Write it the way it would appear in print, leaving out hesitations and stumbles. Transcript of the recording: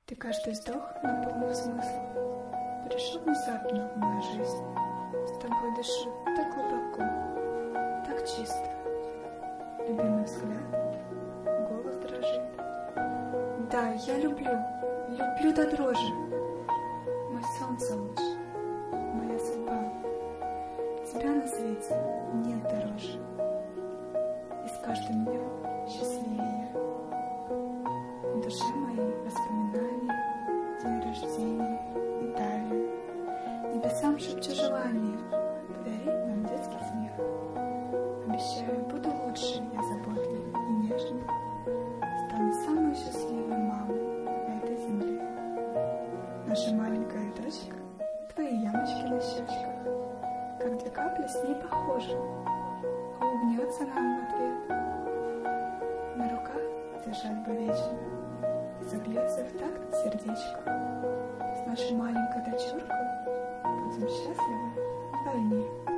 Ты каждый вздох наполнил смыслом. Пришел внезапно в мою жизнь. С тобой дышу так глубоко, так чисто. Любимый взгляд, голос дрожит. Да, я люблю до дрожи. Мой солнце луч, моя судьба. Тебя на свете нет дороже. И с каждым днем счастливее. В душе моей воспоминания, день рождения и далее. Небесам шепчу желание подарить нам детский смех. Обещаю, буду лучше, я заботливой и нежной. Стану самой счастливой мамой на этой земле. Наша маленькая дочка, твои ямочки на щечках, как две капли с ней похожи, улыбнется нам в ответ. На руках держать бы вечно, и забьется в такт сердечко. С нашей маленькой дочуркой будем счастливы вдвойне.